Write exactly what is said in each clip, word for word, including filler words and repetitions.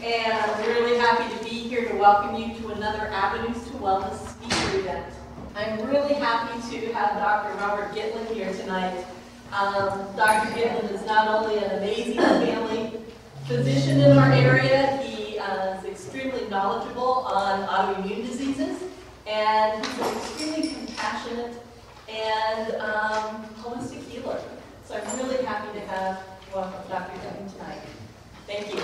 and I'm really happy to be here to welcome you to another Avenues to Wellness speaker event. I'm really happy to have Doctor Robert Gitlin here tonight. Um, Doctor Gitlin is not only an amazing family physician in our area, he uh, is extremely knowledgeable on autoimmune diseases, and he's an extremely compassionate and um, holistic healer. So I'm really happy to have welcome Doctor Gitlin tonight. Thank you.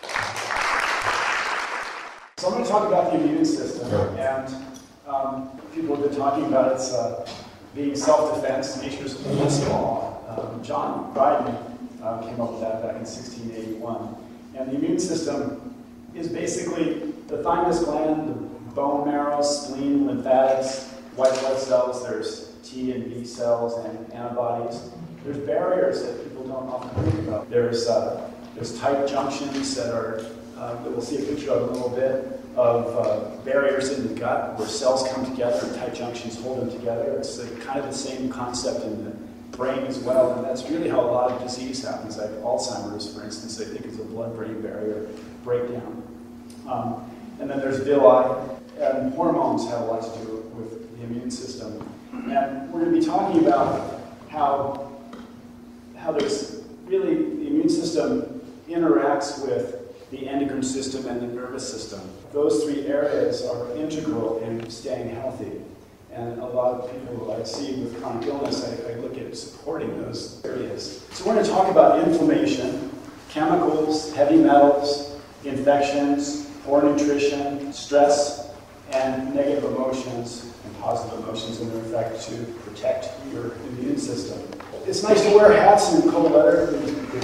So I'm going to talk about the immune system, and um, people have been talking about its uh, being self-defense, nature's oldest law. Um, John Dryden uh, came up with that back in sixteen eighty-one. And the immune system is basically the thymus gland, the bone marrow, spleen, lymphatics, white blood cells. There's T and B cells and antibodies. There's barriers that people don't often think about. There's uh, there's tight junctions that are uh, that we'll see a picture of in a little bit, of uh, barriers in the gut where cells come together and tight junctions hold them together. It's uh, kind of the same concept in the brain as well, and that's really how a lot of disease happens. Like Alzheimer's, for instance, I think is a blood-brain barrier breakdown. Um, and then there's villi, and hormones have a lot to do with the immune system. And we're going to be talking about how, how there's really the immune system interacts with the endocrine system and the nervous system. Those three areas are integral in staying healthy. And a lot of people I see with chronic illness, I, I look at supporting those areas. So we're going to talk about inflammation, chemicals, heavy metals, infections, poor nutrition, stress, and negative emotions and positive emotions and their effect to protect your immune system. It's nice to wear hats in cold weather.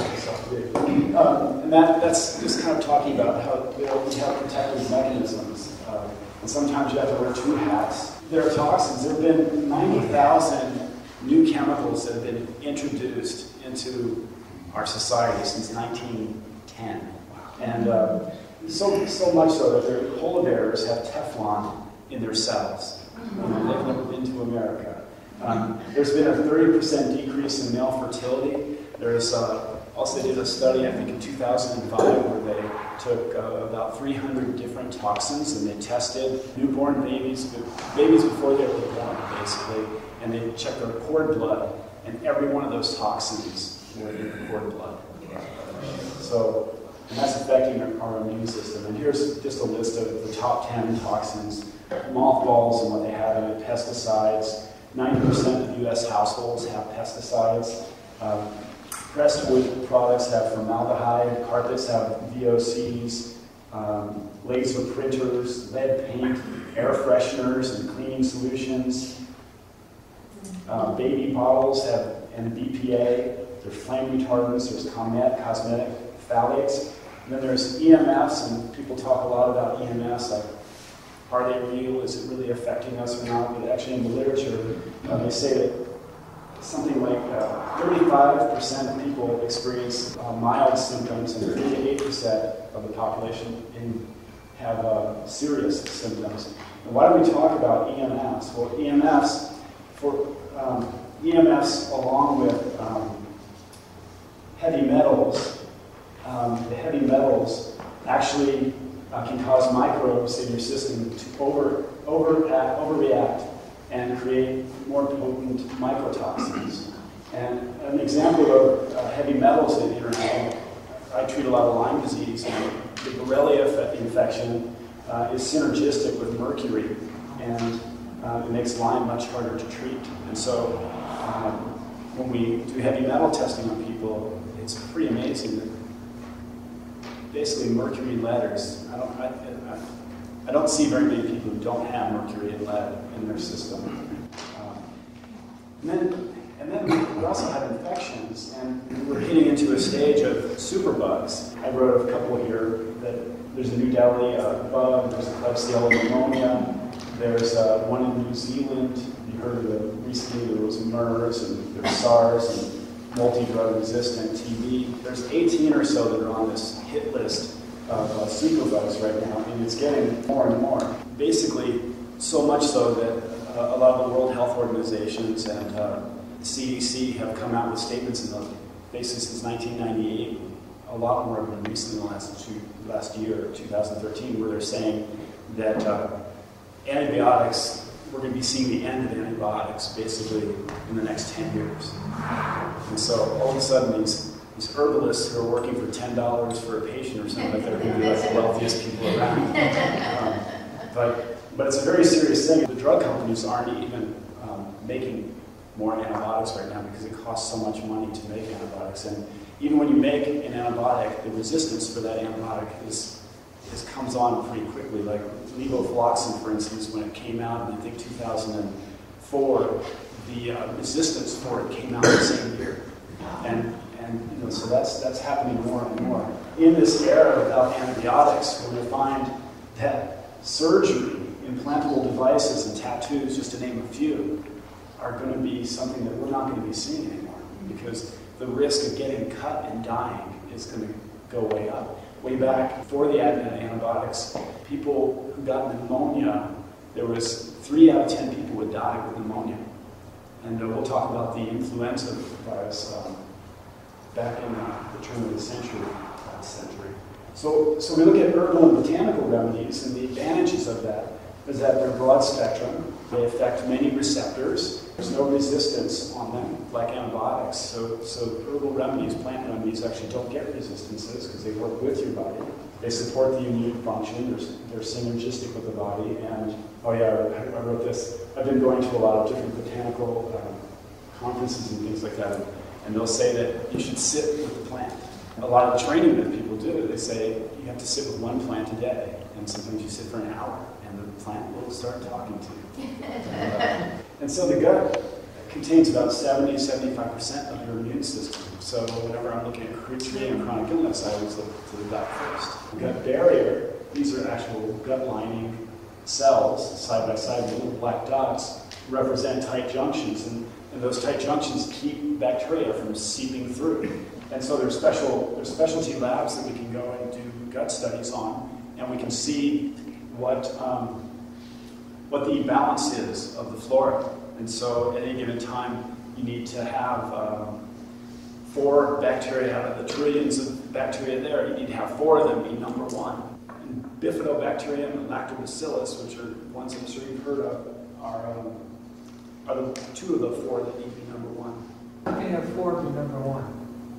Um, and that, that's just kind of talking about how you know, we have protective mechanisms. Uh, and sometimes you have to wear two hats. There are toxins. There have been ninety thousand new chemicals that have been introduced into our society since nineteen ten. And uh, so, so much so that their polar bears have Teflon in their cells. You know, they've never been to America. Um, there's been a thirty percent decrease in male fertility. There's uh, also did a study, I think in two thousand five, where they took uh, about three hundred different toxins and they tested newborn babies, babies before they were born, basically, and they checked their cord blood, and every one of those toxins were in the cord blood. So, and that's affecting our, our immune system. And here's just a list of the top ten toxins: mothballs and what they have in it, pesticides. ninety percent of U S households have pesticides. Um, Pressed wood products have formaldehyde, carpets have V O Cs, um, laser printers, lead paint, air fresheners and cleaning solutions. Uh, baby bottles have N B P A, there's flame retardants, there's cosmetic phthalates, and then there's E M Fs, and people talk a lot about E M Fs, like are they real, is it really affecting us or not? But actually in the literature, uh, they say that something like uh, thirty-five percent of people experience uh, mild symptoms, and thirty-eight percent of the population in, have uh, serious symptoms. And why do we talk about E M Fs? Well, E M Fs, for um, E M Fs along with um, heavy metals, um, the heavy metals actually uh, can cause microbes in your system to over, overact, overreact and create more potent mycotoxins. And an example of uh, heavy metals that interact, I treat a lot of Lyme disease, and the Borrelia infection uh, is synergistic with mercury, and uh, it makes Lyme much harder to treat. And so um, when we do heavy metal testing on people, it's pretty amazing that basically mercury and lead is, I don't, I, I, I don't see very many people who don't have mercury and lead in their system. Um, and then, and then we also have infections, and we're getting into a stage of superbugs. I wrote a couple here. That there's a New Delhi uh, bug, there's a Klebsiella pneumonia, there's uh, one in New Zealand. You heard of the, recently there was MERS, and there's SARS, and multi-drug resistant T B. There's eighteen or so that are on this hit list of uh, superbugs right now, and it's getting more and more. Basically, so much so that uh, a lot of the World Health Organizations and uh, C D C have come out with statements in the basically since nineteen ninety-eight a lot more of them recently in the last, two, last year, two thousand thirteen, where they're saying that uh, antibiotics, we're going to be seeing the end of antibiotics basically in the next ten years. And so all of a sudden these, these herbalists who are working for ten dollars for a patient or something like that are going to be like the wealthiest people around. Um, but, but it's a very serious thing. The drug companies aren't even um, making more antibiotics right now because it costs so much money to make antibiotics. And even when you make an antibiotic, the resistance for that antibiotic is, is comes on pretty quickly. Like levofloxacin, for instance, when it came out in I think two thousand four, the uh, resistance for it came out the same year. And, and you know, so that's, that's happening more and more. In this era without antibiotics, we're going to find that surgery, implantable devices, and tattoos, just to name a few, are going to be something that we're not going to be seeing anymore because the risk of getting cut and dying is going to go way up. Way back before the advent of antibiotics, people who got pneumonia, there was three out of ten people would die with pneumonia. And uh, we'll talk about the influenza virus um, back in uh, the turn of the century, last century. So, so we look at herbal and botanical remedies, and the advantages of that is that they're broad spectrum. They affect many receptors. There's no resistance on them, like antibiotics. So, so herbal remedies, plant remedies, actually don't get resistances because they work with your body. They support the immune function. They're, they're synergistic with the body. And, oh yeah, I, I wrote this. I've been going to a lot of different botanical uh, conferences and things like that, and they'll say that you should sit with the plant. A lot of the training that people do, they say you have to sit with one plant a day, and sometimes you sit for an hour, and the plant will start talking to you. uh, and so the gut contains about seventy to seventy-five percent of your immune system. So whenever I'm looking at treating and chronic illness, I always look to the gut first. The gut barrier, these are actual gut lining cells, side by side, the little black dots, represent tight junctions, and, and those tight junctions keep bacteria from seeping through. And so there's special, there's specialty labs that we can go and do gut studies on, and we can see what, um, what the balance is of the flora. And so at any given time, you need to have um, four bacteria out of the trillions of bacteria there. You need to have four of them be number one. And bifidobacterium and lactobacillus, which are ones I'm sure you've heard of, are, um, are the two of the four that need to be number one. How can you have four be number one?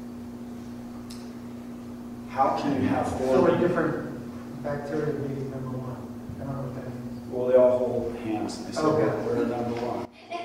How can you have four? Four different bacteria be number one. I don't know what that means. Well, they all hold hands and they say, Okay. well, we're number one.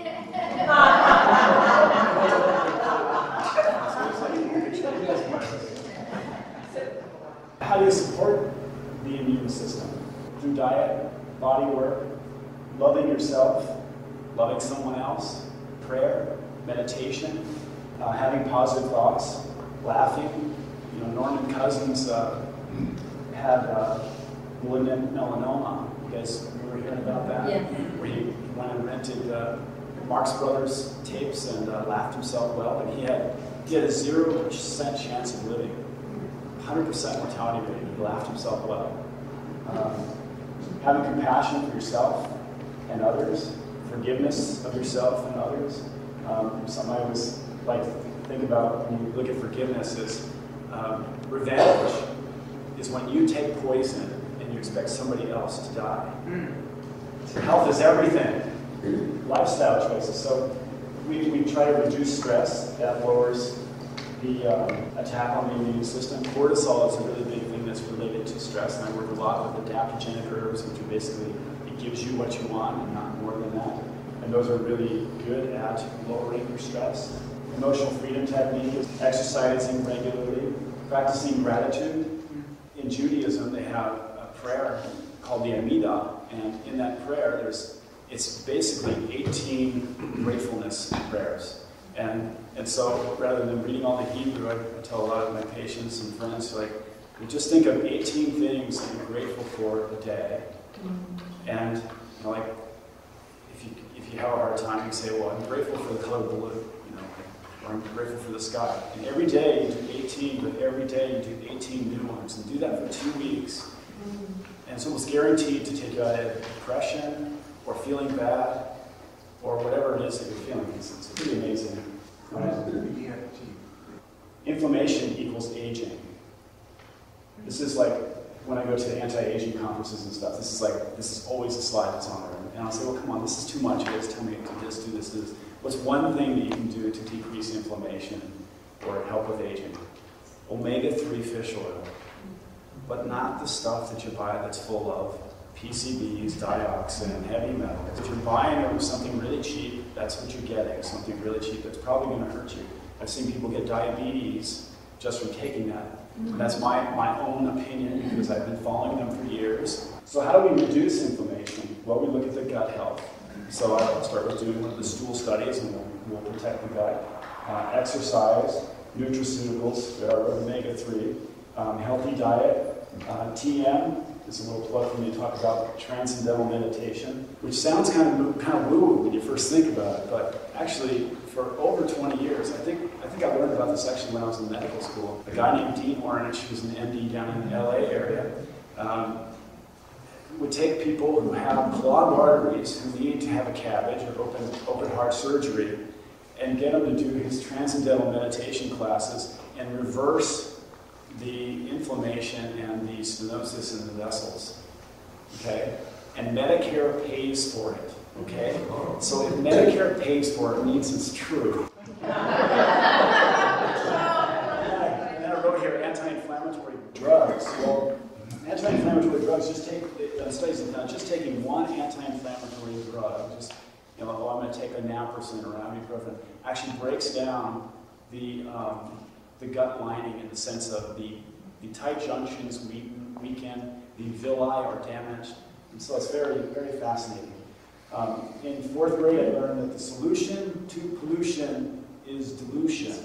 How do you support the immune system? Through diet, body work, loving yourself, loving someone else, prayer, meditation, uh, having positive thoughts, laughing. You know, Norman Cousins uh, had uh, malignant melanoma. You guys remember hearing about that? Yeah. Where he went and rented uh, Marx Brothers tapes and uh, laughed himself well, and he had he had a zero percent chance of living, one hundred percent mortality rate. He laughed himself well. Um, having compassion for yourself and others, forgiveness of yourself and others. Um, something I always like to think about when you look at forgiveness is um, revenge is when you take poison and you expect somebody else to die. So health is everything. Lifestyle choices. So we, we try to reduce stress. That lowers the um, attack on the immune system. Cortisol is a really big thing that's related to stress, and I work a lot with adaptogenic herbs, which are basically, it gives you what you want and not more than that. And those are really good at lowering your stress. Emotional freedom technique is exercising regularly, practicing gratitude. In Judaism, they have a prayer called the Amidah, and in that prayer, there's it's basically eighteen gratefulness prayers. And, and so rather than reading all the Hebrew, I, I tell a lot of my patients and friends, like, well, just think of eighteen things that you're grateful for a day. And you know, like, if you, if you have a hard time, you say, well, I'm grateful for the color blue, you know, or I'm grateful for the sky. And every day you do eighteen, but every day you do eighteen new ones. And do that for two weeks. And it's almost guaranteed to take you out of depression, or feeling bad, or whatever it is that you're feeling. It's, it's pretty amazing. Um, inflammation equals aging. This is like, when I go to anti-aging conferences and stuff, this is like, this is always a slide that's on there. And I'll say, well, come on, this is too much. You guys tell me to do this, do this, do this. What's one thing that you can do to decrease inflammation or help with aging? omega three fish oil. But not the stuff that you buy that's full of P C Bs, dioxin, heavy metals. If you're buying something really cheap, that's what you're getting, something really cheap that's probably going to hurt you. I've seen people get diabetes just from taking that. Mm-hmm. That's my, my own opinion because I've been following them for years. So how do we reduce inflammation? Well, we look at the gut health. So I'll start with doing one of the stool studies and we'll, we'll protect the gut. Uh, exercise, nutraceuticals, that are omega three, um, healthy diet, uh, T M. It's a little plug for me to talk about transcendental meditation, which sounds kind of kind of woo when you first think about it, but actually for over twenty years, I think I think I learned about this actually when I was in medical school. A guy named Dean Ornish, who's an M D down in the L A area, um, would take people who have clogged arteries, who need to have a cabbage or open open heart surgery, and get them to do his transcendental meditation classes and reverse the inflammation and the stenosis in the vessels, okay? And Medicare pays for it, okay? So if Medicare pays for it, it means it's true. And then I wrote here, anti-inflammatory drugs. Well, anti-inflammatory drugs, just take, uh, studies have done, just taking one anti-inflammatory drug, just, you know, oh, I'm going to take a naproxen or ibuprofen, actually breaks down the, um, the gut lining in the sense of the, the tight junctions weaken, weaken, the villi are damaged, and so it's very, very fascinating. Um, in fourth grade, I learned that the solution to pollution is dilution.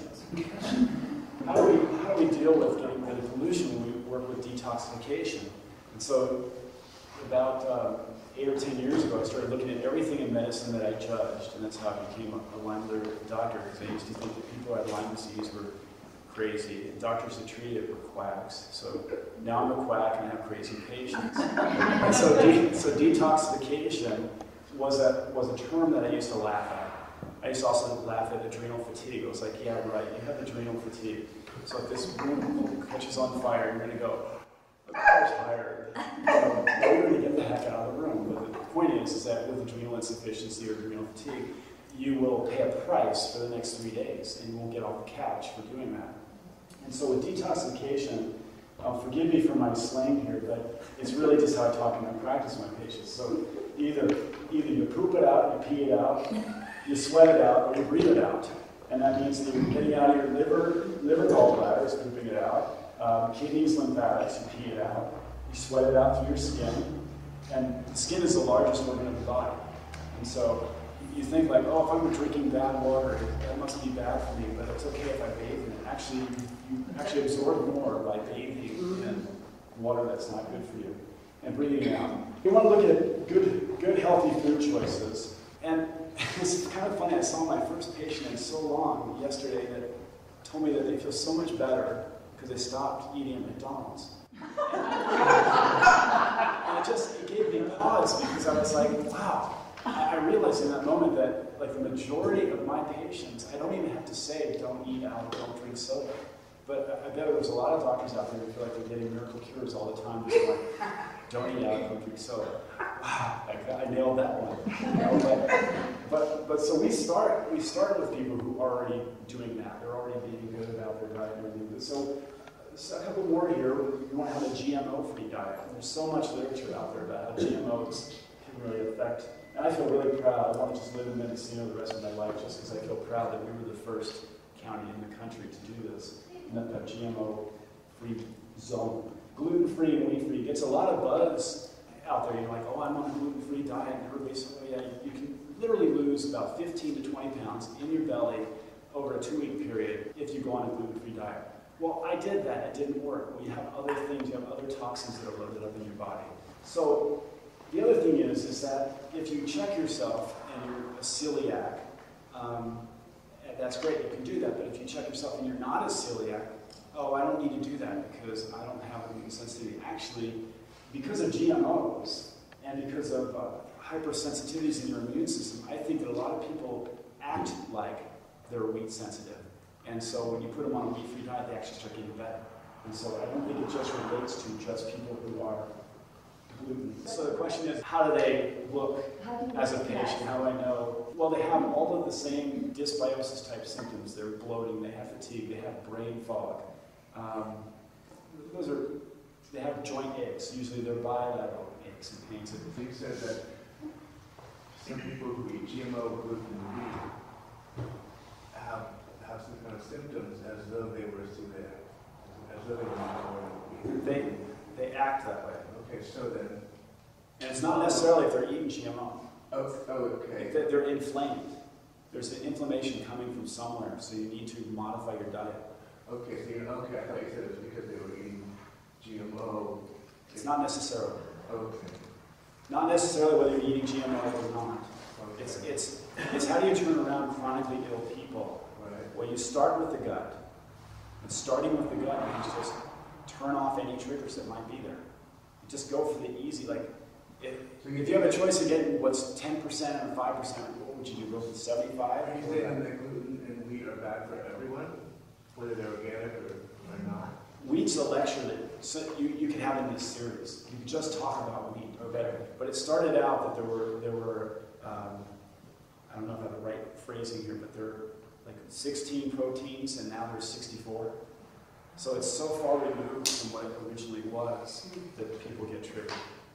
How do we, how do we deal with getting rid of pollution when we work with detoxification? And so about uh, eight or ten years ago, I started looking at everything in medicine that I judged, and that's how I became a, a Lyme doctor, because I used to think that people who had Lyme disease were crazy, and doctors that treated it were quacks. So now I'm a quack and I have crazy patients. And so, de so detoxification was a, was a term that I used to laugh at. I used to also laugh at adrenal fatigue. I was like, yeah, right, you have adrenal fatigue. So if this room catches on fire, you're going to go, I'm tired. So you're going to get the heck out of the room. But the point is, is that with adrenal insufficiency or adrenal fatigue, you will pay a price for the next three days, and you won't get all the cash for doing that. And so with detoxification, uh, forgive me for my slang here, but it's really just how I talk in my practice with my patients. So either, either you poop it out, you pee it out, you sweat it out, or you breathe it out. And that means that you're getting out of your liver, liver gallbladders, pooping it out, um, kidneys, lymphatics, you pee it out, you sweat it out through your skin, and the skin is the largest organ of the body. And so you think like, oh, if I'm drinking bad water, that must be bad for me, but it's okay if I bathe in it. Actually, you actually absorb more by bathing in water that's not good for you and breathing it out. You want to look at good, good healthy food choices. And it's kind of funny, I saw my first patient in so long yesterday that told me that they feel so much better because they stopped eating at McDonald's. And, and it just it gave me pause because I was like, wow. I realized in that moment that, like, the majority of my patients, I don't even have to say, don't eat out, don't drink soda. But I bet there's a lot of doctors out there who feel like they're getting miracle cures all the time, just like, don't eat out, don't drink soda. Wow, I, I nailed that one. You know, but, but, but so we start, we start with people who are already doing that. They're already being good about their diet and everything. So, so a couple more here. We want to have a G M O-free diet. There's so much literature out there about how G M Os can really affect. And I feel really proud. I want to just live in Mendocino the rest of my life just because I feel proud that we were the first county in the country to do this. And that, that G M O-free zone. Gluten-free and wheat-free gets a lot of buzz out there. You're like, oh, I'm on a gluten-free diet. And everybody's saying, oh, yeah, you can literally lose about fifteen to twenty pounds in your belly over a two-week period if you go on a gluten-free diet. Well, I did that. It didn't work. Well, you have other things. You have other toxins that are loaded up in your body. So the other thing is, is that if you check yourself and you're a celiac, um, that's great, you can do that. But if you check yourself and you're not a celiac, oh, I don't need to do that because I don't have gluten sensitivity. Actually, because of G M Os and because of uh, hypersensitivities in your immune system, I think that a lot of people act like they're wheat sensitive. And so when you put them on a wheat-free diet, they actually start getting better. And so I don't think it just relates to just people who are gluten. So the question is, how do they look as a patient? How do I know? Well, they have all of the same dysbiosis type symptoms. They're bloating, they have fatigue, they have brain fog. Um, those are, they have joint aches. Usually they're bilateral aches and pains. So you said that some people who eat G M O gluten wheat have, have some kind of symptoms as though they were severe, as though they were not. They, they act that way. Okay, so then. And it's not necessarily if they're eating G M O. Oh, oh okay. They're they're inflamed. There's an inflammation coming from somewhere, so you need to modify your diet. Okay, so you're, okay, I thought you said it was because they were eating G M O. It's not necessarily. Okay. Not necessarily whether you're eating G M O or not. Okay. It's, it's, it's how do you turn around chronically ill people? Right. Well, you start with the gut. And starting with the gut means just turn off any triggers that might be there. You just go for the easy, like, if, So you if you have a choice of getting what's ten percent or five percent, what would you do? Go for seventy-five? Are you saying that gluten and wheat are bad for everyone, whether they're organic or, or not? Wheat's a lecture that so you, you can have in this series. You can just talk about wheat or better. But it started out that there were, there were um, I don't know if I have the right phrasing here, but there are like sixteen proteins and now there's sixty-four. So it's so far removed from what it originally was that people get triggered.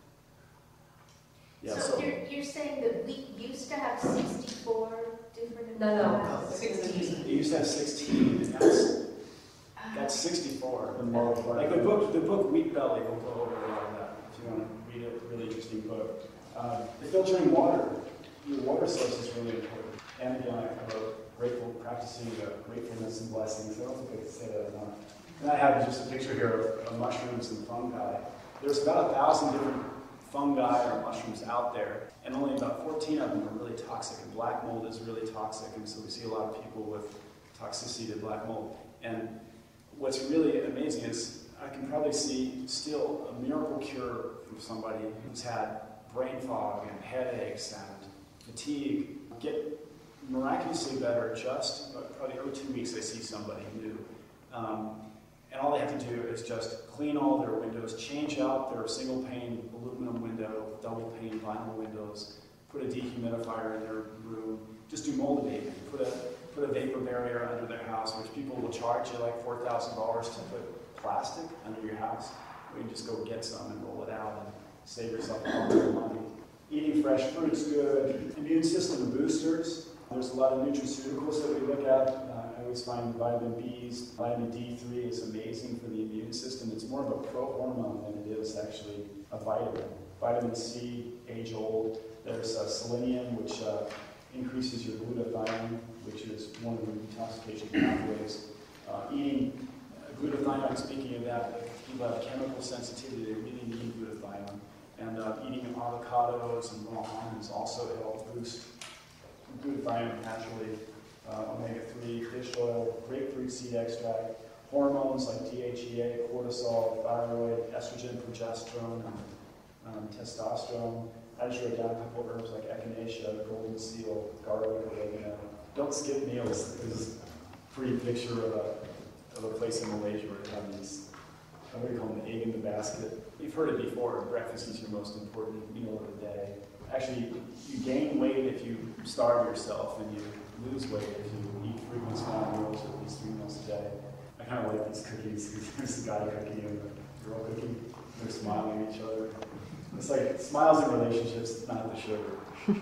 Yeah, So so you're, you're saying that we used to have sixty-four different... No, no, uh, sixteen. it used to have sixteen, and that's, that's sixty-four. Like the book, the book Wheat Belly will go over a lot of that if you want to read it. Really interesting book. Um, the filtering water, your water source is really important. And again, I wrote grateful, practicing uh, gratefulness and blessings. I don't think I can say that enough. And I have just a picture here of, of mushrooms and fungi. There's about a thousand different fungi or mushrooms out there, and only about fourteen of them are really toxic. And black mold is really toxic, and so we see a lot of people with toxicity to black mold. And what's really amazing is I can probably see still a miracle cure from somebody who's had brain fog and headaches and fatigue get miraculously better just probably every two weeks I see somebody new. Um, and all they have to do is just clean all their windows, change out their single pane aluminum window, double pane vinyl windows, put a dehumidifier in their room, just do mold abatement, put a, put a vapor barrier under their house, which people will charge you like four thousand dollars to put plastic under your house. Or you can just go get some and roll it out and save yourself a lot of money. Eating fresh fruit's good. Immune system boosters. There's a lot of nutraceuticals that we look at. Uh, I always find vitamin B's, vitamin D three is amazing for the immune system. It's more of a pro-hormone than it is actually a vitamin. Vitamin C, age-old. There's uh, selenium, which uh, increases your glutathione, which is one of the detoxification pathways. Uh, eating uh, glutathione, speaking of that, if people have chemical sensitivity, they really need glutathione. And uh, eating avocados and raw almonds also help boost glutathione naturally. Uh, omega three, fish oil, grapefruit seed extract, hormones like D H E A, cortisol, thyroid, estrogen, progesterone, and um, testosterone. I just wrote down a couple of herbs like echinacea, golden seal, garlic, oregano. Don't skip meals. This is a pretty picture of a, of a place in Malaysia where they have these, what do you call them, the egg in the basket. You've heard it before, breakfast is your most important meal of the day. Actually, you gain weight if you starve yourself, and you lose weight if you eat frequent small meals, at least three meals a day. I kind of like these cookies. There's a guy cooking and a girl cooking. They're smiling at each other. It's like smiles in relationships, not the sugar.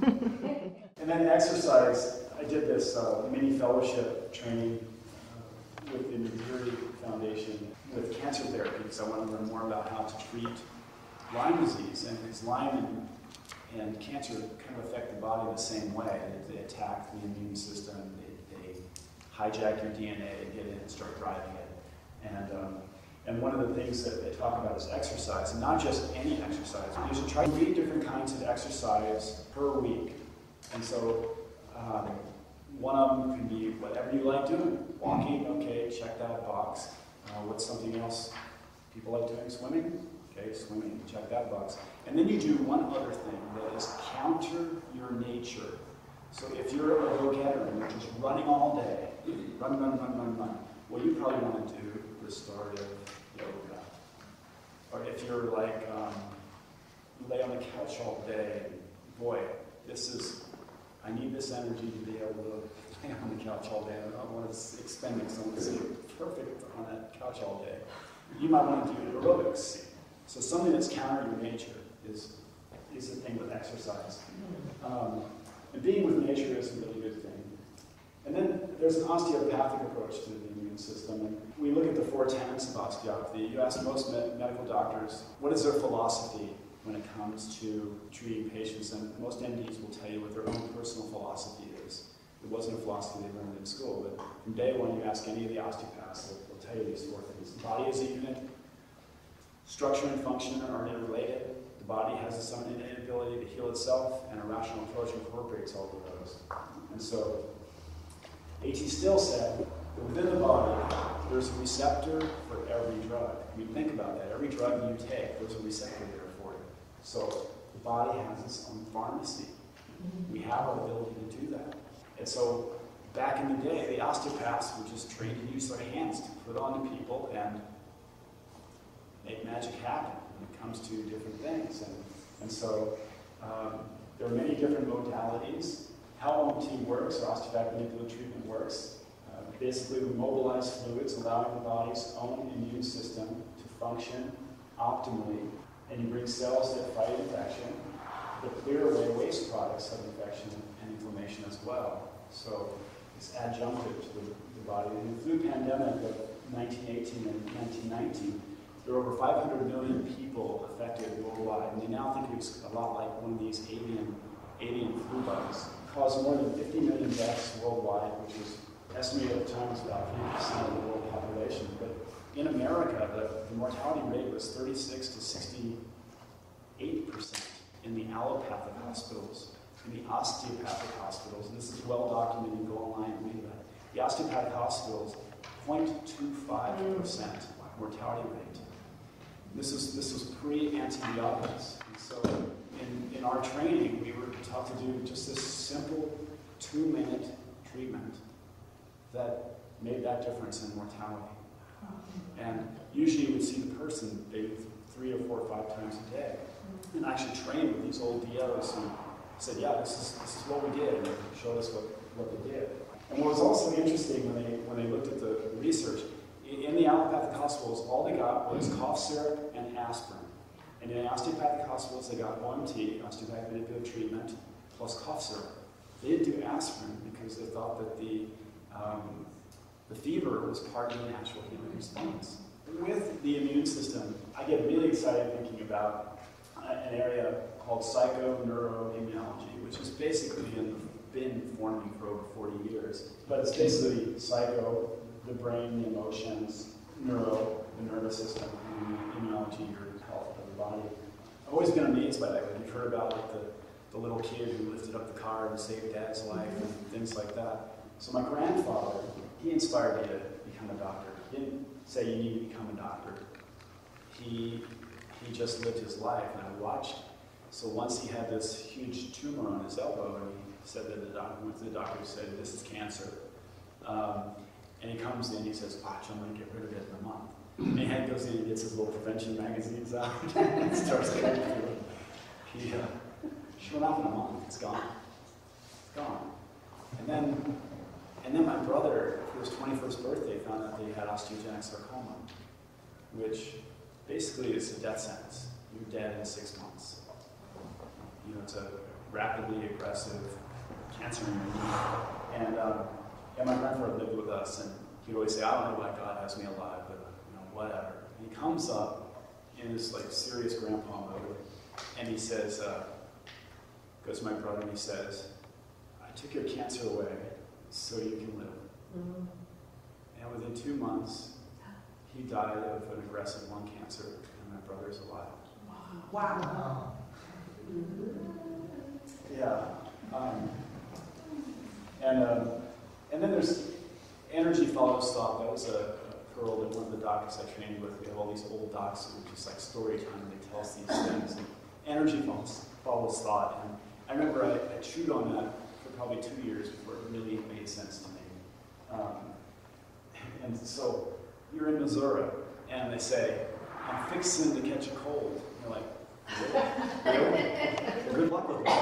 And then exercise. I did this uh, mini fellowship training uh, with the Missouri Foundation with cancer therapy because I wanted to learn more about how to treat Lyme disease. And because Lyme and, and cancer kind of affect the body the same way. They, they attack the immune system. They, they hijack your D N A, they get in and start driving it. And um, And one of the things that they talk about is exercise, and not just any exercise. You should try three different kinds of exercise per week. And so um, one of them can be whatever you like doing. Walking, okay, check that box. Uh, what's something else people like doing? Swimming? Okay, swimming, check that box. And then you do one other thing that is counter your nature. So if you're a go-getter and you're just running all day, run, run, run, run, run, what you probably want to do restorative like, um, you lay on the couch all day, and boy, this is, I need this energy to be able to lay on the couch all day. I don't want to expend it, so I want to sit perfect on that couch all day. You might want to do aerobics. So something that's counter to nature is, is the thing with exercise. Um, and being with nature is a really good thing. And then there's an osteopathic approach to the immune system. And we look at the four tenets of osteopathy. You ask most med medical doctors, what is their philosophy when it comes to treating patients? And most M Ds will tell you what their own personal philosophy is. It wasn't a philosophy they learned in school, but from day one, you ask any of the osteopaths, they'll, they'll tell you these four things. The body is a unit. Structure and function are interrelated. The body has its own innate ability to heal itself, and a rational approach incorporates all of those. And so, A T Still said that within the body, there's a receptor for every drug. I mean, think about that. Every drug you take, there's a receptor there for it. So the body has its own pharmacy. We have our ability to do that. And so back in the day, the osteopaths were just trained to use their hands to put on to people and make magic happen when it comes to different things. And, and so um, there are many different modalities. How O M T works, or osteopathic manipulative treatment works, uh, basically we mobilize fluids, allowing the body's own immune system to function optimally, and you bring cells that fight infection, but clear away waste products of infection and inflammation as well. So it's adjunctive to the, the body. In the flu pandemic of nineteen eighteen and nineteen nineteen, there were over five hundred million people affected worldwide, and they now think it was a lot like one of these avian, avian flu bugs. It caused more than fifty million deaths worldwide, which was estimated at the time was about fifty percent of the world population. But in America, the, the mortality rate was thirty-six to sixty-eight percent in the allopathic hospitals, in the osteopathic hospitals, and this is well documented. You go online and read about it. The osteopathic hospitals, zero point two five percent mortality rate. This is this was pre-antibiotics. And so in, in our training, we were taught to do just this simple two-minute treatment that made that difference in mortality. And usually you would see the person maybe three or four or five times a day. And I actually trained with these old D Os who said, yeah, this is, this is what we did, and they showed us what, what they did. And what was also interesting when they, when they looked at the research, in the allopathic hospitals, all they got was cough syrup and aspirin. And in the osteopathic hospitals, they got O M T, osteopathic manipulative treatment, plus cough syrup. They didn't do aspirin because they thought that the, um, the fever was part of the natural healing response. With the immune system, I get really excited thinking about an area called psychoneuroimmunology, which has basically been, been forming for over forty years. But it's basically psycho, the brain, the emotions, neuro, the nervous system, and immunology, your health of the body. I've always been amazed by that. You've heard about like the, the little kid who lifted up the car and saved dad's life and things like that. So my grandfather, he inspired me to become a doctor. He didn't say you need to become a doctor. He, he just lived his life, and I watched. So once he had this huge tumor on his elbow, and he said that the doctor went to the doctor and said, this is cancer. Um, and he comes in, he says, watch, I'm going to get rid of it in a month. And he goes in and gets his little prevention magazines out and starts going through it. He, uh, sure enough, in a month, it's gone. It's gone. And then, and then my brother, for his twenty-first birthday, found out that he had osteogenic sarcoma, which basically is a death sentence. You're dead in six months. You know, it's a rapidly aggressive cancer in your knee. And, um, and my grandfather lived with us, and he'd always say, I don't know why God has me alive, but you know, whatever. And he comes up in this like serious grandpa mode, and he says, uh, goes to my brother, and he says, I took your cancer away so you can live. Mm-hmm. And within two months, he died of an aggressive lung cancer, and my brother's alive. Wow. Wow. Yeah. Um, and, um, and then there's energy follows thought. That was a, a pearl that one of the docs I trained with. We have all these old docs who are just like story time, and they tell us these things. And energy follows, follows thought. And I remember I, I chewed on that for probably two years before it really made sense to me. Um, and so you're in Missouri, and they say, I'm fixing to catch a cold. And you're like, really? Well, good luck with that.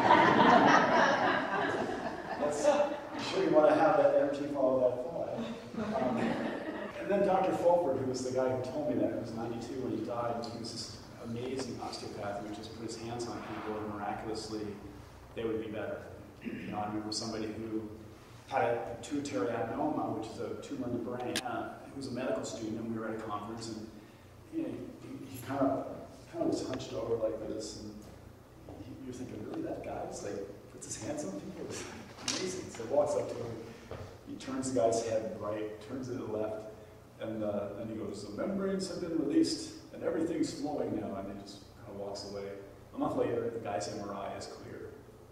That's, I'm sure you want to have that energy follow that thought. Um, and then Doctor Fulford, who was the guy who told me that, he was ninety-two when he died, and he was this amazing osteopath who would just put his hands on people and miraculously they would be better. You know, I remember somebody who had a pituitary adenoma, which is a tumor in the brain. Uh, he was a medical student, and we were at a conference, and you know, he, he kind of kind of was hunched over like this, and he, you're thinking, really, that guy? It's like puts his hands on people. It's amazing. So he walks up to him, he turns the guy's head right, turns it to the left, and uh, then he goes, "The membranes have been released, and everything's flowing now," and he just kind of walks away. A month later, the guy's M R I is clear.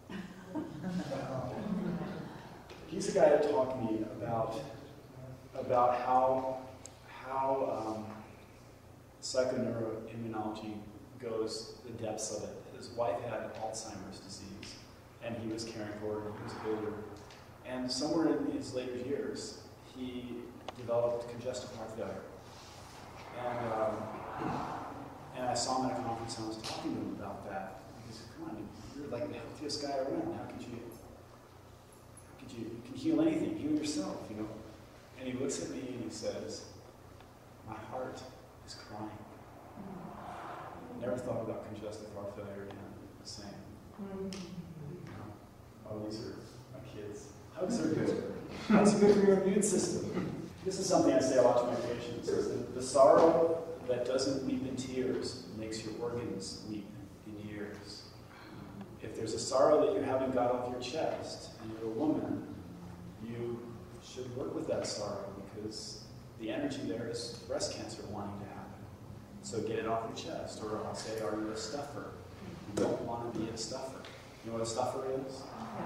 He's the guy that taught me about, about how, how um, psychoneuroimmunology goes, the depths of it. His wife had Alzheimer's disease, and he was caring for her, and he was older. And somewhere in his later years, he developed congestive heart failure. And, um, and I saw him at a conference, and I was talking to him about that. He said, "Come on, you're like the healthiest guy around. How could you, how could you, you can heal anything, heal yourself, you know?" And he looks at me and he says, "My heart is crying." Never thought about congestive heart failure again the same. You know, oh, these are my kids. Hugs are good. Hugs are good for your immune system. This is something I say a lot to my patients, is that the sorrow that doesn't weep in tears makes your organs weep in years. If there's a sorrow that you haven't got off your chest, and you're a woman, you should work with that sorrow, because the energy there is breast cancer wanting to happen. So get it off your chest. Or I'll say, are you a stuffer? You don't want to be a stuffer. You know what a stuffer is?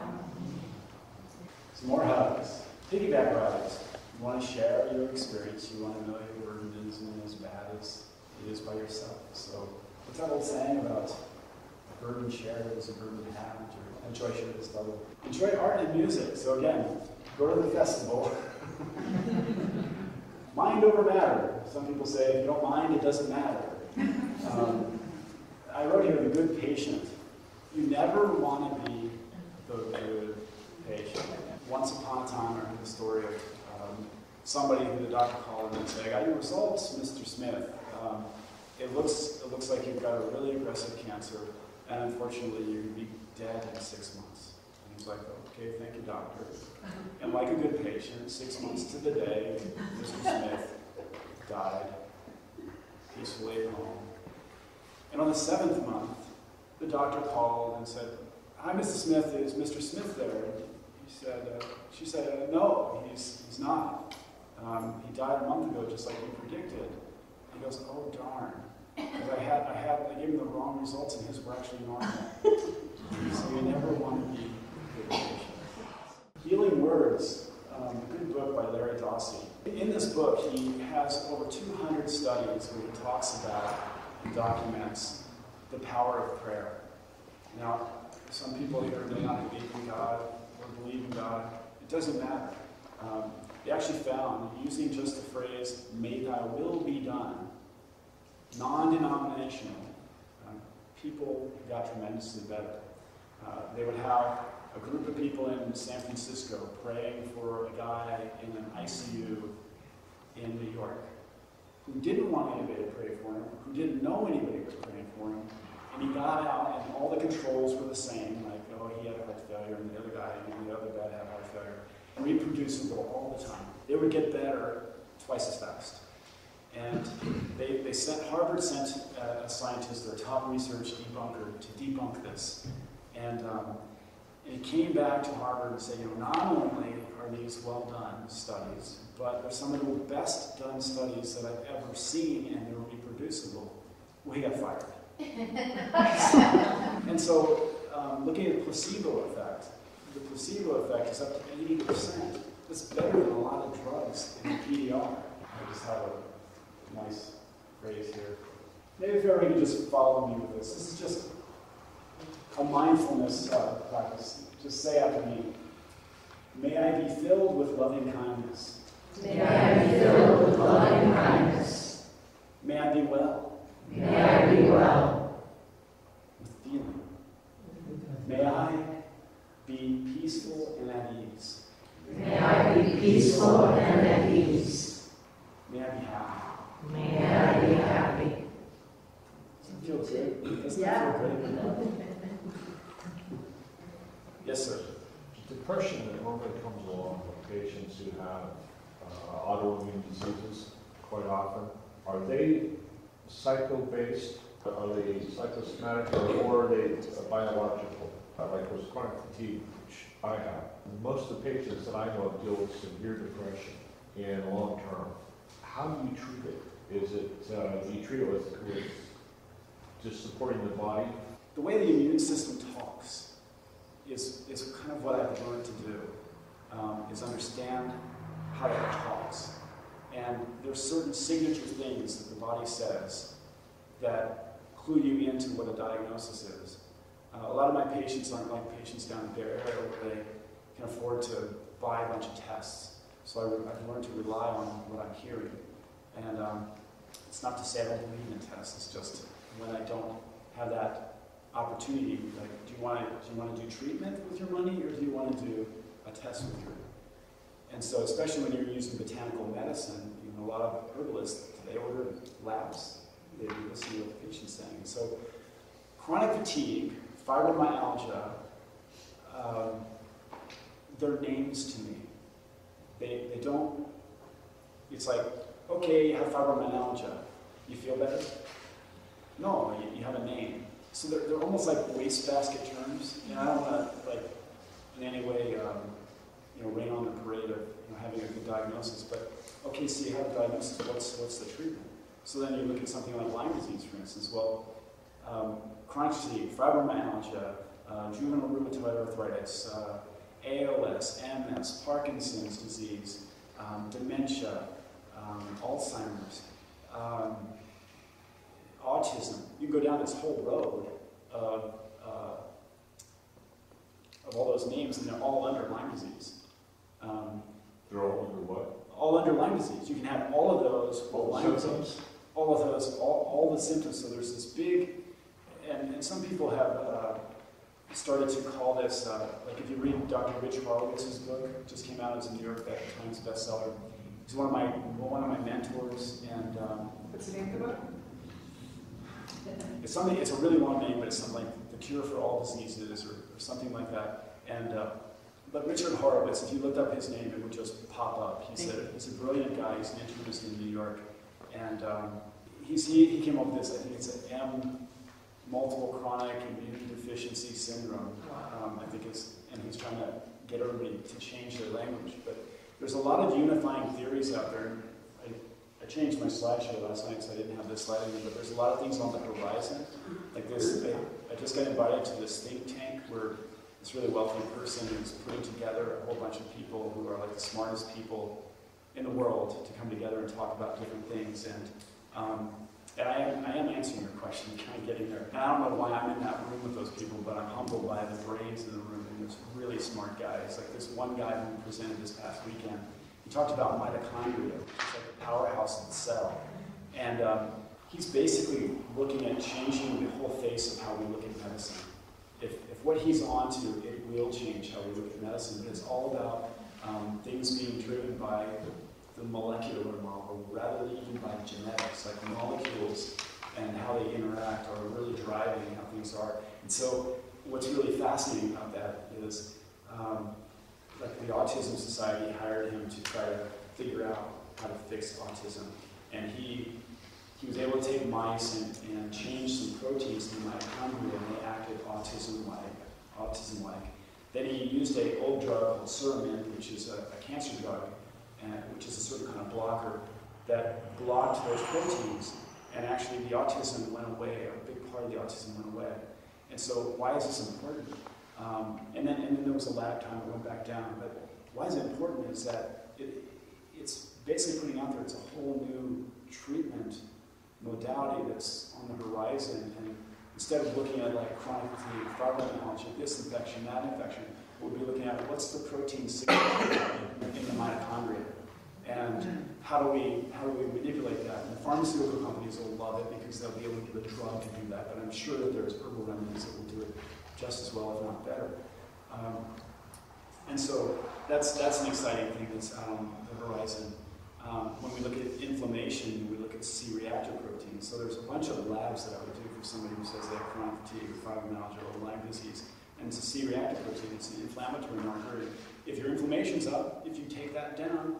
Some more hugs. Piggyback rides. You want to share your experience. You want to know your burden isn't as bad as it is by yourself. So what's that old saying about a burden shared is a burden halved, or enjoy shared is double? Enjoy art and music. So again, go to the festival. Mind over matter. Some people say if you don't mind, it doesn't matter. Um, I wrote here, the good patient. You never want to be the good patient. Once upon a time, I heard the story of um, somebody who the doctor called in and said, "I got your results, Mister Smith. Um, it looks it looks like you've got a really aggressive cancer, and unfortunately, you're going to be dead in six months." And he's like, "Okay, thank you, doctor." And like a good patient, six months to the day, Mister Smith died peacefully at home. And on the seventh month, the doctor called and said, "Hi, Mister Smith, is Mister Smith there?" He said, uh, she said, uh, "No, he's, he's not. Um, he died a month ago, just like you predicted." He goes, "Oh, darn. Because I had, I had, I gave him the wrong results, and his were actually normal." So you never want to be a good patient. Healing Words, um, a good book by Larry Dossey. In this book, he has over two hundred studies where he talks about and documents the power of prayer. Now, some people here may not believe in God or believe in God. It doesn't matter. Um, they actually found, using just the phrase, "May thy will be done," non-denominational, um, people got tremendously better. Uh, they would have a group of people in San Francisco praying for a guy in an I C U in New York who didn't want anybody to pray for him, who didn't know anybody was praying for him, and he got out and all the controls were the same, like, oh, he had heart failure, and the other guy and the other guy had heart failure, reproducible all the time. They would get better twice as fast. And they, they sent, Harvard sent uh, a scientist, their top research debunker, to debunk this. And um, And he came back to Harvard and said, you know, not only are these well-done studies, but they're some of the best done studies that I've ever seen, and they're reproducible. Well, he got fired. And so, um, looking at the placebo effect, the placebo effect is up to eighty percent. That's better than a lot of drugs in the P D R. I just have a nice phrase here. Maybe if everybody could just follow me with this. This is just a mindfulness uh, practice. Just say after me, "May I be filled with loving kindness. May I be filled with loving kindness. May I be well. Doesn't that feel good in your body? Yes, sir. Depression that normally comes along with patients who have uh, autoimmune diseases quite often, are they psycho-based? Are they psychosomatic, or, or are they biological? Uh, like with chronic fatigue, which I have. Most of the patients that I know of deal with severe depression in long term. How do you treat it? Is it, uh, do you treat it with, with just supporting the body? The way the immune system talks is, is kind of what I've learned to do, um, is understand how it talks. And there's certain signature things that the body says that clue you into what a diagnosis is. Uh, a lot of my patients aren't like patients down in the Bay Area where they can afford to buy a bunch of tests. So I, I've learned to rely on what I'm hearing. And um, it's not to say I don't believe in tests, it's just when I don't have that opportunity, like, do you want to do you want to do treatment with your money, or do you want to do a test with your? And so, especially when you're using botanical medicine, you know, a lot of herbalists, they order labs. They listen to what the patient's saying. And so, chronic fatigue, fibromyalgia, um, they're names to me. They they don't. It's like, okay, you have fibromyalgia. You feel better? No, you, you have a name. So they're, they're almost like wastebasket terms. And I don't want to, like, in any way, um, you know, rain on the parade of, you know, having a good diagnosis. But okay, so you have a diagnosis. What's what's the treatment? So then you look at something like Lyme disease, for instance. Well, um, chronic fatigue, fibromyalgia, uh, juvenile rheumatoid arthritis, uh, A L S, M S, Parkinson's disease, um, dementia, um, Alzheimer's, um, autism. You can go down this whole road of, uh, of all those names, and they're all under Lyme disease. Um, They're all under what? all under Lyme disease. You can have all of those, all Lyme symptoms? disease, all of those, all, all the symptoms. So there's this big, and, and some people have uh, started to call this, uh, like if you read Doctor Rich Horowitz's book, just came out as a New York Times bestseller. He's one of my one of my mentors, and um, What's the name of the book? it's something. It's a really long name, but it's something like The Cure for All Diseases, or, or something like that. And uh, but Richard Horowitz, if you looked up his name, it would just pop up. He's a he's a brilliant guy. He's an internist in New York, and um, he's he, he came up with this. I think it's an M multiple chronic immune deficiency syndrome. Um, I think it's, and he's trying to get everybody to change their language. But there's a lot of unifying theories out there. I, I changed my slideshow last night, so I didn't have this slide in there, but there's a lot of things on the horizon. Like this, I, I just got invited to this think tank where this really wealthy person is putting together a whole bunch of people who are like the smartest people in the world to come together and talk about different things. And um, And I am, I am answering your question, kind of getting there. And I don't know why I'm in that room with those people, but I'm humbled by the brains in the room and those really smart guys. Like this one guy who presented this past weekend, he talked about mitochondria, which is like the powerhouse of the cell. And um, he's basically looking at changing the whole face of how we look at medicine. If, if what he's onto, it will change how we look at medicine. But it's all about um, things being driven by the molecular model rather than even by genetics, like molecules and how they interact are really driving how things are. And so what's really fascinating about that is um, like the Autism Society hired him to try to figure out how to fix autism. And he he was able to take mice and, and change some proteins in the mitochondria, and they acted autism-like. autism-like. Then he used an old drug called Suramin, which is a, a cancer drug, and, which is a certain kind of blocker that blocked those proteins, and actually the autism went away, or a big part of the autism went away. And so why is this important? Um, and, then, and then there was a lag time that went back down, but why is it important is that it, it's basically putting out there it's a whole new treatment modality that's on the horizon, and instead of looking at like chronic fatigue, fibromyalgia, this infection, that infection, we'll be looking at what's the protein signal in the mitochondria, and how do we how do we manipulate that? And the pharmaceutical companies will love it because they'll be able to give a drug to do that. But I'm sure that there's herbal remedies that will do it just as well, if not better. Um, and so that's that's an exciting thing that's on the horizon. Um, when we look at inflammation, we look at C-reactive protein. And so there's a bunch of labs that I would do for somebody who says they have chronic fatigue or fibromyalgia or Lyme disease. And it's a C-reactive protein, it's an inflammatory marker. If your inflammation's up, if you take that down,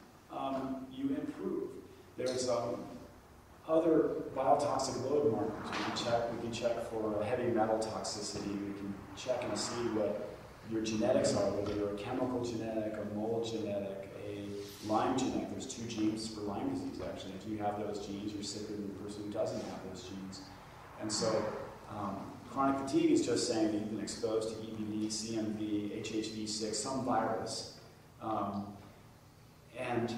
um, you improve. There's um, other biotoxic load markers. We can check, we can check for heavy metal toxicity. We can check and see what your genetics are, whether you're a chemical genetic, a mold genetic, a Lyme genetic. There's two genes for Lyme disease, actually. If you have those genes, you're sicker than the person who doesn't have those genes. And so um, chronic fatigue is just saying that you've been exposed to E B V, C M V, H H V six, some virus. Um, and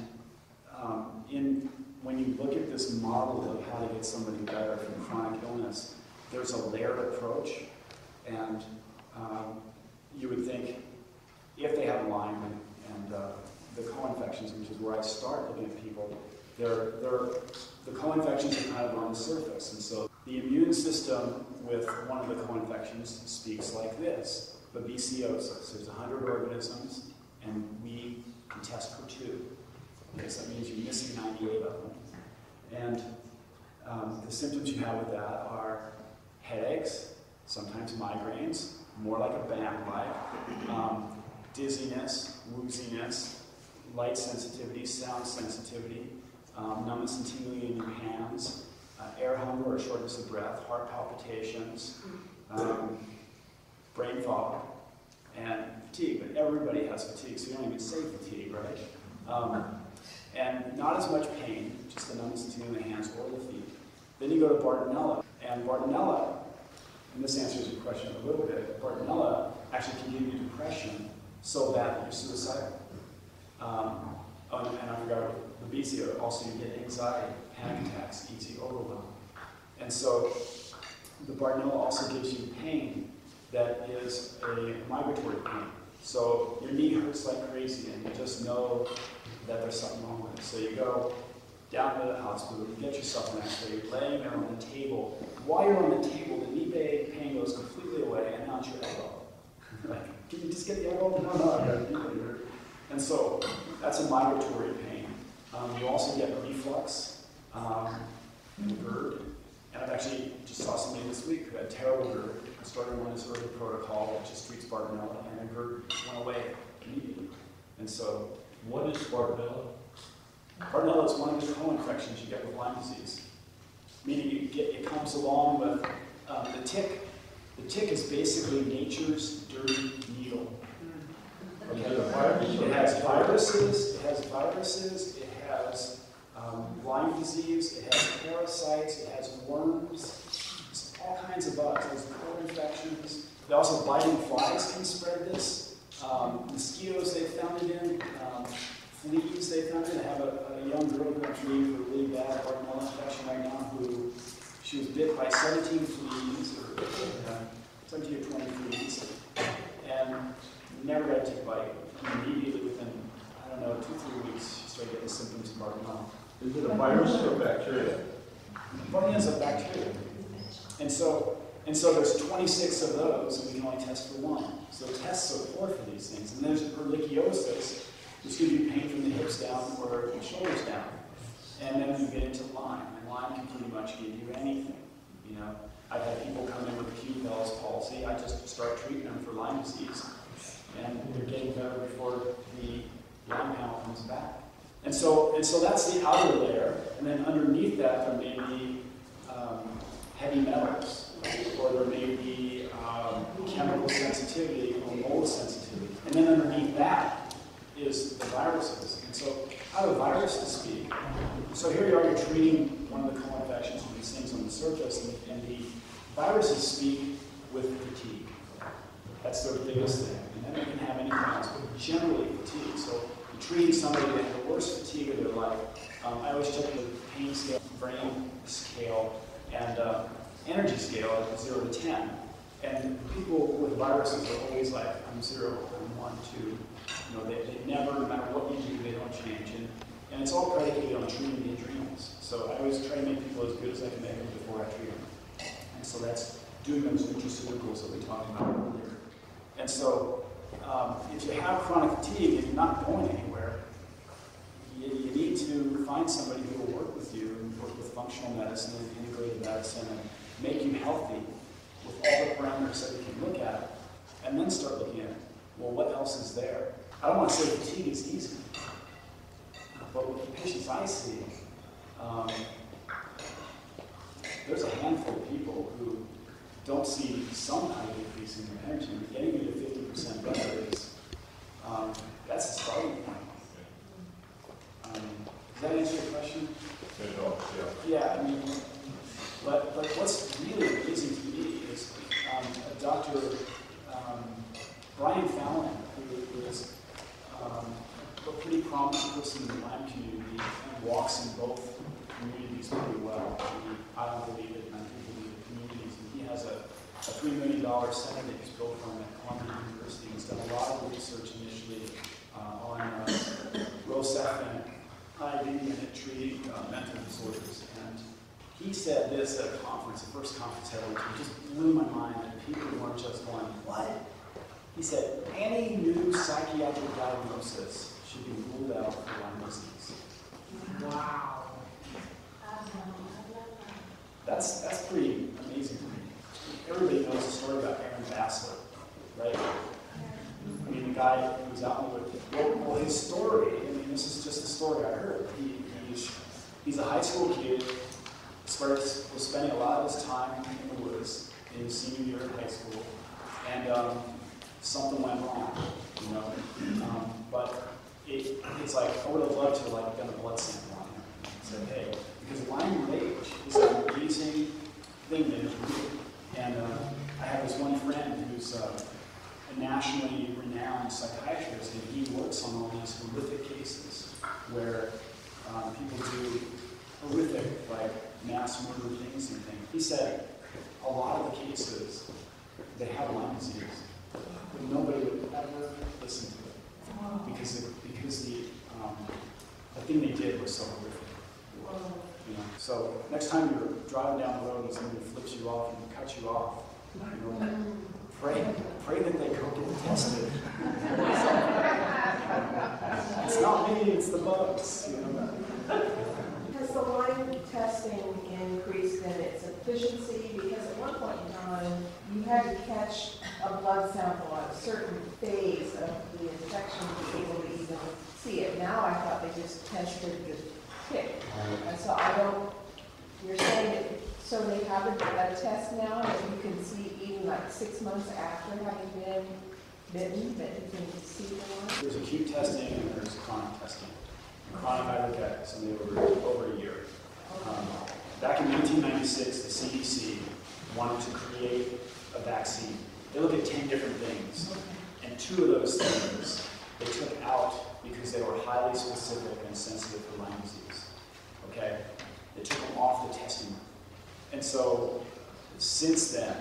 um, in, when you look at this model of how to get somebody better from chronic illness, there's a layered approach. And um, you would think if they have Lyme and, and uh, the co-infections, which is where I start looking at people, they're, they're, the co-infections are kind of on the surface. And so the immune system with one of the co-infections speaks like this, babesiosis. There's one hundred organisms, and we can test for two. Okay, so that means you're missing ninety-eight of them. And um, the symptoms you have with that are headaches, sometimes migraines, more like a band light, um, dizziness, wooziness, light sensitivity, sound sensitivity, um, numbness and tingling in your hands, uh, air hunger or shortness of breath, heart palpitations, um, brain fog, and fatigue. But everybody has fatigue, so you don't even say fatigue, right? Um, and not as much pain, just the numbness and tingling in the hands or the feet. Then you go to Bartonella, and Bartonella, and this answers your question a little bit, Bartonella actually can give you depression so bad that you're suicidal. Um, oh, and I forgot, babesia, also you get anxiety, panic attacks, easy overwhelm. And so the Bartonella also gives you pain that is a migratory pain. So your knee hurts like crazy and you just know that there's something wrong with it. So you go down to the hospital, you get yourself an X-ray, you're laying there on the table. While you're on the table, the knee pain goes completely away and now it's your elbow. Like, can you just get the elbow? No, no, I got a knee pain. And so that's a migratory pain. Um, you also get reflux um, and GERD. And I've actually just saw somebody this week who had terrible GERD. I started on this early protocol that just treats Bartonella, and the GERD went away immediately. And so, what is Bartonella? Bartonella is one of the co-infections you get with Lyme disease. Meaning you get, it comes along with um, the tick. The tick is basically nature's dirty needle. Okay. It has viruses, it has viruses, it has um, Lyme disease, it has parasites, it has worms, it's all kinds of bugs. There's co-infections. They also biting flies can spread this. Um, mosquitoes they found it in. Um, fleas they found it. I have a, a young girl who I'm treating for a really bad Bartonella infection right now who she was bit by seventeen fleas, or uh, seventeen or twenty fleas, and never got a tick bite. And immediately within, I don't know, two, three weeks, she started getting symptoms of Bartonella. Is it a virus or bacteria? Bartonella is a bacteria. And so, and so there's twenty-six of those, and we can only test for one. So tests are poor for these things. And there's ehrlichiosis, which gives you pain from the hips down or the shoulders down. And then you get into Lyme. And Lyme can pretty much give you anything. You know, I've had people come in with acute Bell's palsy. I just start treating them for Lyme disease. And they're getting better before the Lyme panel comes back. And so, and so that's the outer layer. And then underneath that, there may be um, heavy metals, or there may be um, chemical sensitivity or mold sensitivity. And then underneath that is the viruses. And so how do viruses speak? So here you are, you're treating one of the co-infections of these things on the surface, and, and the viruses speak with fatigue. That's their biggest thing. And then they can have anything else, but generally fatigue. So you're treating somebody that has the worst fatigue of their life. Um, I always check the pain scale, brain scale, and uh, energy scale at zero to ten. And people with viruses are always like, I'm zero, I'm one, two. You know, they, they never, no matter what you do, they don't change. And, and it's all predicated on treating the adrenals. So I always try to make people as good as I can make them before I treat them. And so that's doing those nutraceuticals that we talked about earlier. And so um, if you have chronic fatigue and you're not going anywhere, you, you need to find somebody who will work with you and work with functional medicine and integrated medicine and make you healthy with all the parameters that we can look at, and then start looking at, well, what else is there? I don't want to say fatigue is easy, but with the patients I see, um, there's a handful of people who don't see some kind of increase in their energy. Getting you to fifty percent better is, um, that's the starting point. Um, does that answer your question? It does, yeah. Yeah, I mean, but, but what's really amazing to me is um, a Doctor Um, Brian Fallon, who, who is um, a pretty prominent person in the Lyme community and walks in both communities pretty well. He, I don't believe it, and I do believe the communities. And he has a, a three million dollar center that he's built from at Columbia University. He's done a lot of research initially uh, on uh, Rosef and I V and at treating uh, mental disorders. And he said this at a conference, the first conference I went to, it just blew my mind, and people weren't just going, what? He said, any new psychiatric diagnosis should be ruled out for Lyme disease. Wow. That's, that's pretty amazing to me. Everybody knows the story about Aaron Bassler, right? I mean, the guy who was out in the woods. Well, well, his story, I mean, this is just a story I heard. He, he's, he's a high school kid, started, was spending a lot of his time in the woods in his senior year of high school, and um, something went wrong, you know. Um, but it, it's like, I would have loved to like done a blood sample on him and said, hey, because Lyme rage is an amazing thing that is real. And uh, I have this one friend who's uh, a nationally renowned psychiatrist, and he works on all these horrific cases where um, people do horrific, like mass murder things and things. He said a lot of the cases, they have Lyme disease, but nobody would ever listen to it because it, because the um, the thing they did was so horrific. You know, so next time you're driving down the road and somebody flips you off and cuts you off, you know, pray pray that they go get tested. It's not me, it's the bugs. You know. Has the Lyme testing increased in its efficiency? Because at one point in time, you had to catch a blood sample at a certain phase of the infection to be able to even see it. Now I thought they just tested the tick. And so I don't, you're saying that, so they have a, a test now that you can see even like six months after having been bitten, that you can see the Lyme? There's acute testing and there's chronic testing. Chronic, I look at something over, over a year. Um, back in nineteen ninety-six, the C D C wanted to create a vaccine. They looked at ten different things, and two of those things they took out because they were highly specific and sensitive for Lyme disease. Okay? They took them off the testing. And so, since then,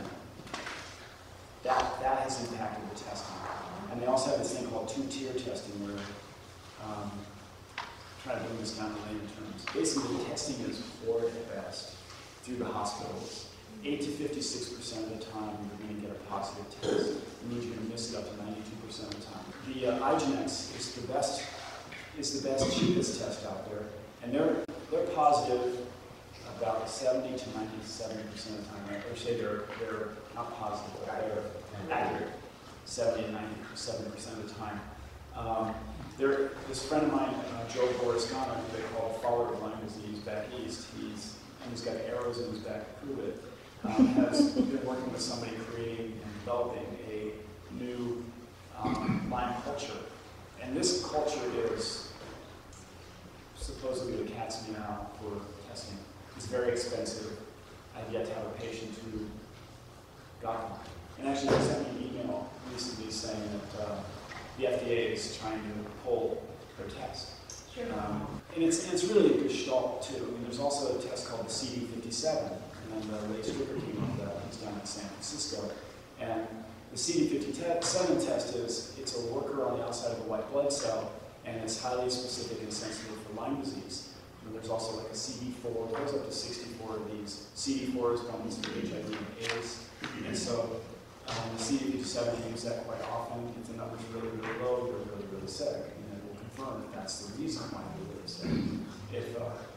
that, that has impacted the testing. And they also have this thing called two-tier testing where um, try to bring this down to layman terms. Basically, the testing is poor at best through the hospitals. eight to fifty-six percent of the time, you're going to get a positive test. It means you're going to miss it up to ninety-two percent of the time. The uh, IGeneX is the best, is the best, cheapest test out there, and they're they're positive about seventy to ninety-seven percent of the time. Or say they're they're not positive, but they're accurate, seventy to ninety-seven percent of the time. Um, There, this friend of mine, uh, Joe Boriscano, who they call the father of Lyme disease back east, he's, and he's got arrows in his back to prove it, um, has been working with somebody creating and developing a new um, Lyme culture. And this culture is supposedly the cat's meow for testing. It's very expensive. I've yet to have a patient who got Lyme. And actually, they sent me an email recently saying that uh, the F D A is trying to pull their test. Sure. Um, and it's, it's really a good gestalt, too. I mean, there's also a test called the C D fifty-seven, and uh, Ray Stricker came up with that. He's down in San Francisco. And the C D fifty-seven test is, it's a worker on the outside of a white blood cell, and it's highly specific and sensitive for Lyme disease. And there's also like a C D four, it goes up to sixty-four of these. C D four is one for H I V and AIDS. And so, Um, the C D fifty-seven, you use that quite often. If the number's really, really low, you're really, really sick. And it will confirm that that's the reason why you're really sick. If, uh,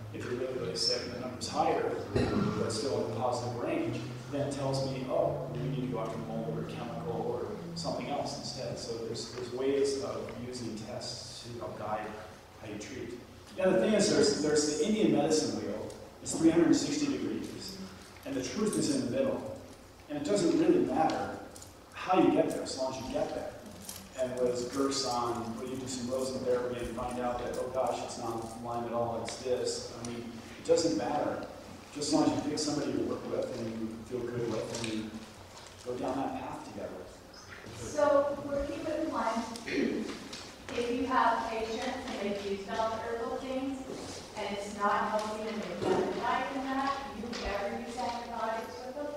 if you're really, really sick and the number's higher, but still in the positive range, then it tells me, oh, we need to go after mold or chemical or something else instead. So there's, there's ways of using tests to help guide how you treat. Yeah, the thing is, there's, there's the Indian medicine wheel. It's three hundred sixty degrees, and the truth is in the middle. And it doesn't really matter how you get there, as long as you get there. And whereas Gerson, where you do some rosenberry and find out that, oh gosh, it's not Lyme at all, it's this. I mean, it doesn't matter. Just as long as you pick somebody to work with and you feel good with and you go down that path together. So we're keeping in mind, if you have patients and they've used all the herbal things and it's not helping and they've done a diet in that, you ever use antibiotics with them?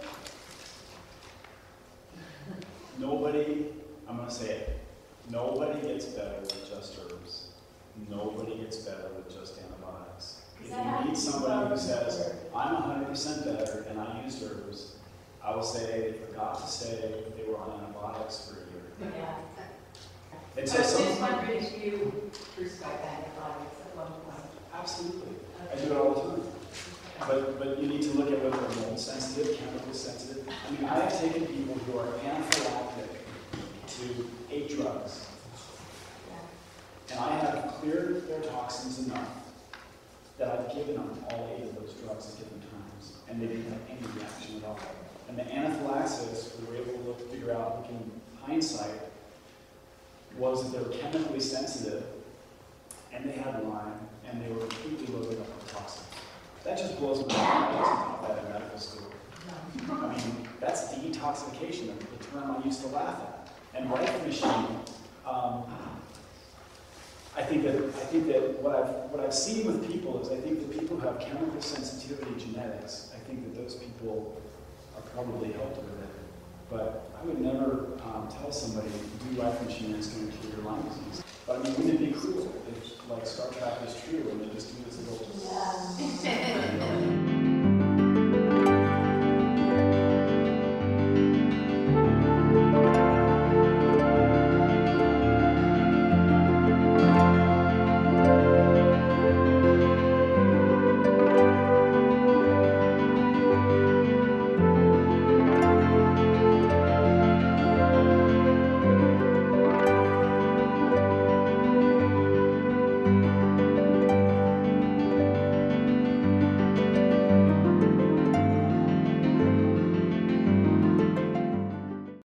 Nobody, I'm going to say it, nobody gets better with just herbs. Nobody gets better with just antibiotics. If you meet somebody who says, I'm one hundred percent better and I used herbs, I will say they forgot to say they were on antibiotics for a year. Yeah. And So so I was some, just wondering if you prescribe antibiotics at one point. absolutely, I do it all the time. But, but you need to look at whether they're mold sensitive, chemical sensitive. I mean, I have taken people who are anaphylactic to eight drugs. And I have cleared their toxins enough that I've given them all eight of those drugs at different times. And they didn't have any reaction at all. And the anaphylaxis, we were able to look, figure out, looking in hindsight, was that they were chemically sensitive, and they had Lyme, and they were completely loaded up with toxins. That just blows my mind. I wasn't taught that in medical school. I mean, that's detoxification, the term I used to laugh at. And right machine, um, I think that I think that what I've what I've seen with people is I think that people who have chemical sensitivity genetics, I think that those people are probably helped with it. But I would never um, tell somebody do life machine is going to cure your Lyme disease. But I mean, wouldn't it be cruel if like Star Trek is true and they just do this little? Yeah.